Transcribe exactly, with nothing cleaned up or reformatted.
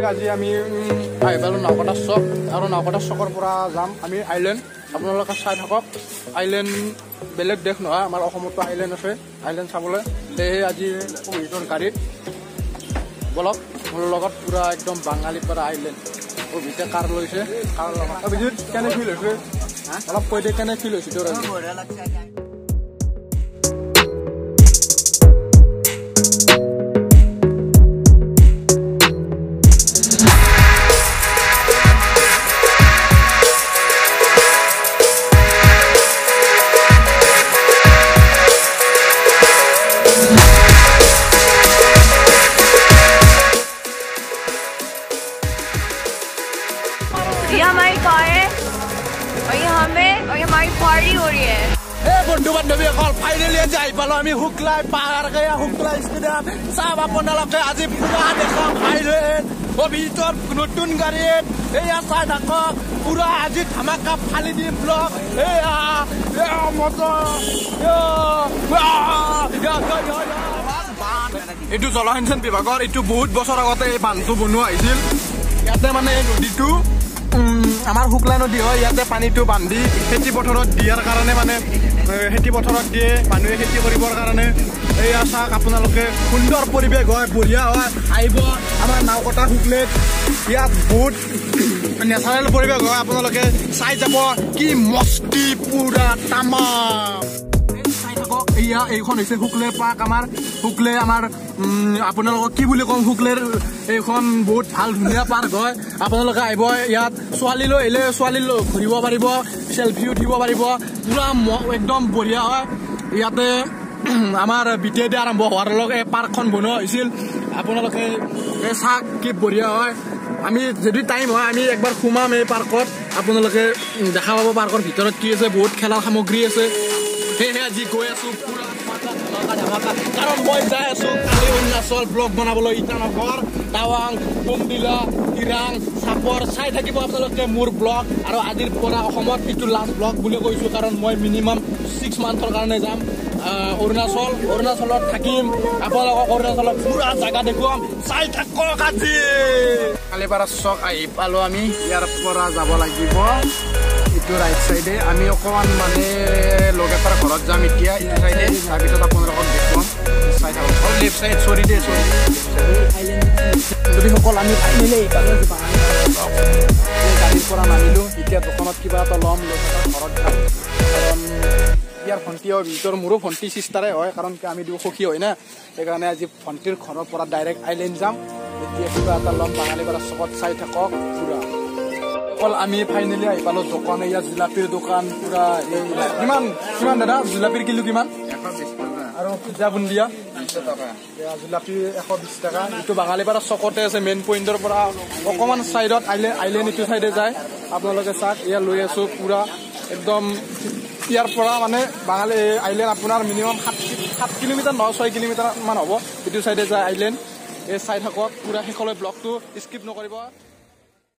আজি আমি আহি পালোঁ নাওকটা চক আৰু নাওকটা চকৰ পৰা যাম আমি আইলেণ্ড। আপোনালোকে চাই থাকক। আইলেণ্ড বেলেগ দেশ নহয়, আমাৰ অসমতো আইলেণ্ড আছে, আইলেণ্ড চাবলৈ। সেয়েহে আজি অভিজিতৰ গাড়ীত বলক মোৰ লগত পুৰা একদম বাঙালী পৰা আইলেণ্ড। অভিজিতে কাৰ লৈছে, কাৰ লগত অভিজিত কেনে ফিল হৈছে অলপ কৈ দে, কেনে ফিল হৈছে তোৰ? ये हमारी कार है और ये हमें और ये हमारी पार्टी हो रही है। ए बंधु बान्धवी अकल फाइनली आज आइ पालो আমি হুকলাই পাহাৰ গয়া হুকলাই ষ্টেডিয়াম চাব আপোনালোকে আজি পুৰা দেখা আইলেণ্ড অভিজিতৰ নতুন গাড়ীত এয়া চাই থাকক পুৰা আজি ধামাকা ফালি দিম ব্লগ। এয়া এয়া মজা এইটো জলসিঞ্চন বিভাগৰ এইটো বহুত বছৰ আগতে এই বান্ধটো বনোৱা হৈছিল। ইয়াতে মানে এই নদীটো আমাৰ হুকলাই নদী হয়, ইয়াতে পানীটো বান্ধি খেতি পথাৰত দিয়াৰ কাৰণে মানে খেতি পথাৰত দিয়ে মানুহে খেতি কৰিবৰ কাৰণে। এয়া চাওক আপোনালোকে সুন্দৰ পৰিৱেশ হয়, বঢ়িয়া হয়। আহিব আমাৰ নাওকটা হুকলেত, ইয়াত বহুত নেচাৰেল পৰিৱেশ হয়, আপোনালোকে চাই যাব কি মস্তি পুৰা তামাম। চাই থাকক এয়া এইখন হৈছে হুকলেৰ পাৰ্ক। আমাৰ হুকলে আমাৰ আপোনালোকক কি বুলি কম, হুকলেৰ এইখন বহুত ভাল ধুনীয়া পাৰ্ক হয়। আপোনালোকে আহিব ইয়াত ছোৱালী লৈ আহিলে ছোৱালী লৈ ঘূৰিব পাৰিব, চেলফি উঠিব পাৰিব, পুৰা একদম বঢ়িয়া হয়। ইয়াতে আমাৰ বিটিএডি আৰম্ভ হোৱাৰ লগে লগে এই পাৰ্কখন বনোৱা হৈছিল। আপোনালোকে এই চাওক কি বঢ়িয়া হয়। আমি যদি টাইম হয় আমি একবাৰ সোমাম এই পাৰ্কত, আপোনালোকে দেখা পাব পাৰ্কৰ ভিতৰত কি আছে, বহুত খেলাৰ সামগ্ৰী আছে। সেয়েহে আজি গৈ আছো পুৰা কাৰণ মই যাই আছো কালি অৰুণাচল ব্লগ বনাবলৈ ইটানগৰ, টাৱাং, বমডিলা, ইৰাং, চাপৰ। চাই থাকিব আপোনালোকে মোৰ ব্লগ। আৰু আজিৰ পৰা অসমত এইটো লাষ্ট ব্লগ বুলি কৈছো, কাৰণ মই মিনিমাম ছিক্স মান্থৰ কাৰণে যাম অৰুণাচল। অৰুণাচলত থাকিম, আপোনালোকক অৰুণাচলত পুৰা জাগা দেখুৱাম, চাই থাকক আজি। কালিৰ পৰা চক আহি পালো আমি, ইয়াৰ পৰা যাব লাগিব এইটো ৰাইট চাইডে। আমি অকণমান মানে লগ এটাৰ ঘৰত যাম এতিয়া, ইটো চাইডে। তাৰপিছত আপোনালোকক দেখুৱাম, চাই থাকক। লেফ্ট চাইড চৰি দে চৰি যদি সকল আমি ফাইনেলি গাড়ীৰ পৰা নামিলোঁ। এতিয়া দোকানত কিবা এটা ল'ম, লৈ ঘৰত যাম। কাৰণ ইয়াৰ ভণ্টি হয় ভিতৰ, মোৰো ভণ্টি চিষ্টাৰে হয়, কাৰণ আমি দিওঁ সখী হয় না। সেইকাৰণে আজি ভণ্টিৰ ঘৰৰ পৰা ডাইৰেক্ট আইলেণ্ড যাম। এতিয়া কিবা এটা ল'ম বাঙালী পৰা চকত, চাই থাকক পুৰা। অকল আমি ফাইনেলি আহি পালোঁ দোকান। ইয়াত জিলাপিৰ দোকান পুৰা। এই কিমান কিমান দাদা জিলাপিৰ কিলো কিমান? আৰু পিজ্জা বুন্দিয়া জিলাপি এশ বিশ টকা। এইটো বাঙালীপাৰা চকতে আছে, মেইন পইণ্টৰ পৰা অকণমান চাইডত আইলেণ্ড আইলেণ্ড এইটো চাইডে যায়। আপোনালোকে চাওক এয়া লৈ আছোঁ পুৰা একদম ইয়াৰ পৰা মানে বাঙালী আইলেণ্ড আপোনাৰ মিনিমাম সাত সাত কিলোমিটাৰ নহয় ছয় কিলোমিটাৰ মান হ'ব। এইটো চাইডে যায় আইলেণ্ড। এই চাই থাকক পুৰা শেষলৈ ব্লগটো স্কিপ নকৰিব।